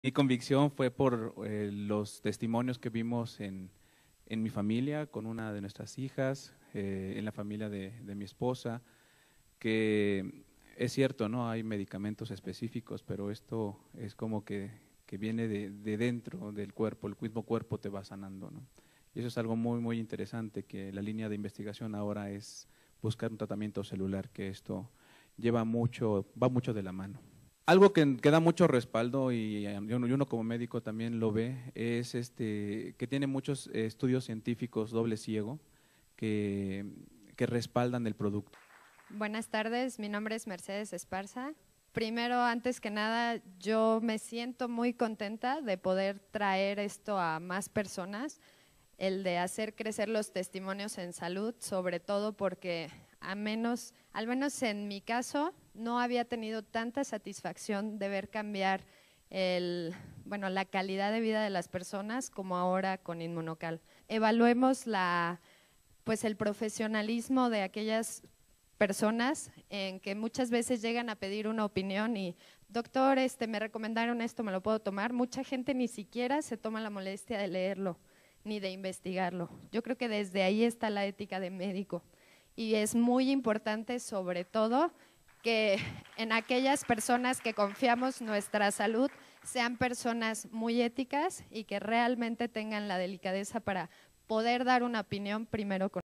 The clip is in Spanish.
Mi convicción fue por los testimonios que vimos en mi familia, con una de nuestras hijas, en la familia de mi esposa, que es cierto, ¿no? Hay medicamentos específicos, pero esto es como que viene de dentro del cuerpo, el mismo cuerpo te va sanando, ¿no? Y eso es algo muy interesante, que la línea de investigación ahora es buscar un tratamiento celular, que esto va mucho de la mano. Algo que da mucho respaldo y uno como médico también lo ve es que tiene muchos estudios científicos doble ciego que, que respaldan el producto. Buenas tardes, mi nombre es Mercedes Esparza. Primero, antes que nada, yo me siento muy contenta de poder traer esto a más personas, el de hacer crecer los testimonios en salud, sobre todo porque al menos en mi caso, no había tenido tanta satisfacción de ver cambiar la calidad de vida de las personas como ahora con Inmunocal. Evaluemos el profesionalismo de aquellas personas en que muchas veces llegan a pedir una opinión y doctor, me recomendaron esto, ¿me lo puedo tomar? Mucha gente ni siquiera se toma la molestia de leerlo ni de investigarlo. Yo creo que desde ahí está la ética de médico y es muy importante sobre todo que en aquellas personas que confiamos nuestra salud sean personas muy éticas y que realmente tengan la delicadeza para poder dar una opinión primero con